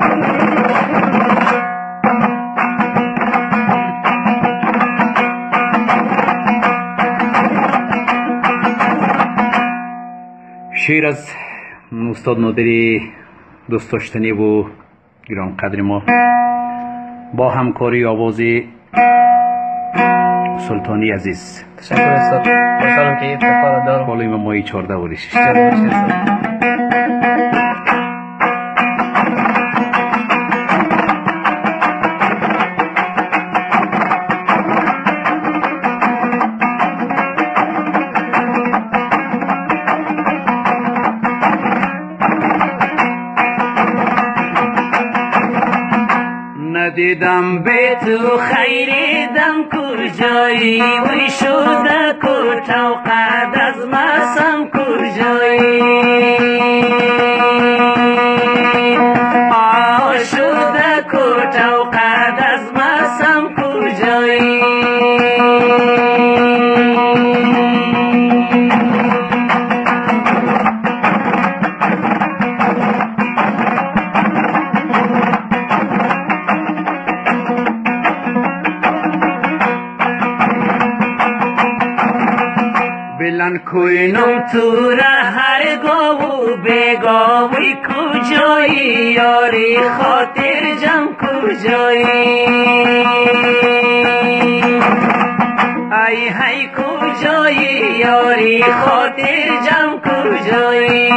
شعر از استاد نادری دوست داشتنی و گران قدر ما با همکاری آواز سلطانی عزیز. تشکر استاد. خوشحالم که افتخار دارم. بالای ما مایی 14 و 6. ندیدم به تو خیریدم کجایی وی شده کوتاه قد از مسم کجایی شده کوتاه قد از مسم کجایی بلند کوینم تو را هر گاو بگاوی کجایی یاری خاطر جم کجایی ای های کجایی یاری خاطر جم کجایی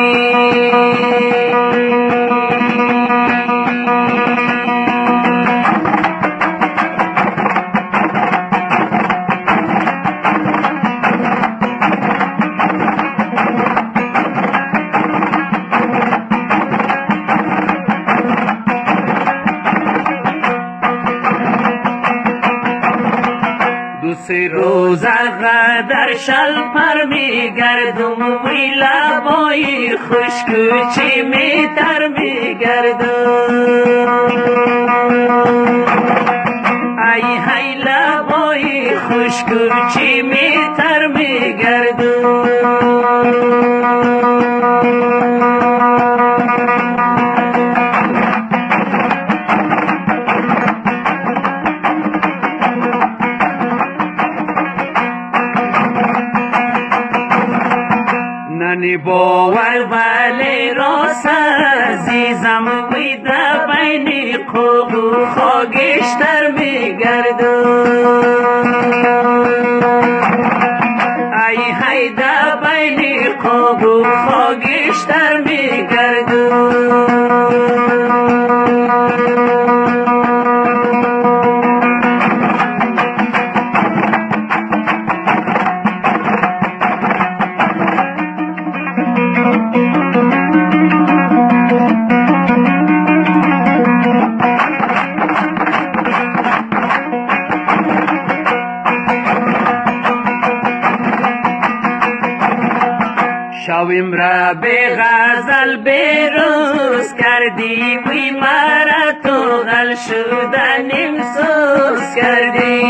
سه روز قدر شل پر می گردم وی لبای خشک چی می تر می گردم ای های لبای خشک چی می تر می گردم ننی باور ولی راست عزیزم وی در بین خوب و خاگشتر می گردم ای های در بین خوب و خاگشتر می گردم شویم را به غزل بروز کردی وی مرا تو غل شدنیم سوز کردی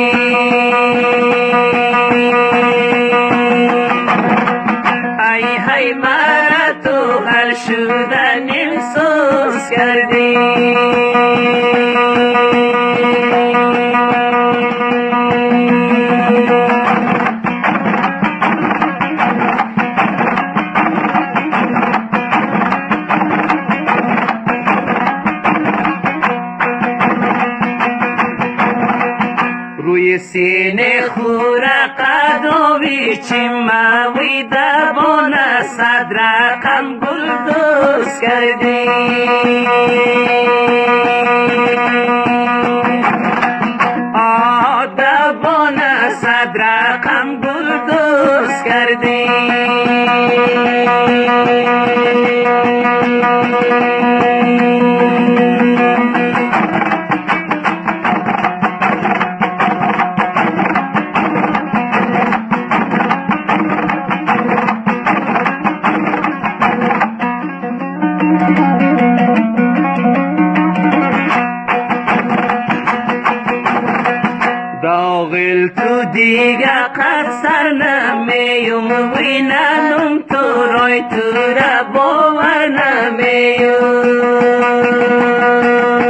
ای های مرا تو غل شدنیم سوز کردی روی سینه خورا قدوی چیماوی دبان صد رقم گل دوست کردی دبان صد رقم گل دوست کردی داغل تو دیگه قد سر نمیم وی ننم تو رای تو را باور نمیم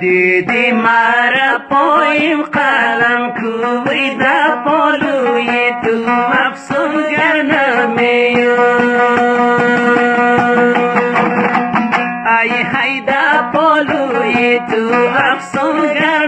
دیدی مرا پایم قلم کوی در پالوی تو افسونگر نمیام ای های در پالوی تو افسونگر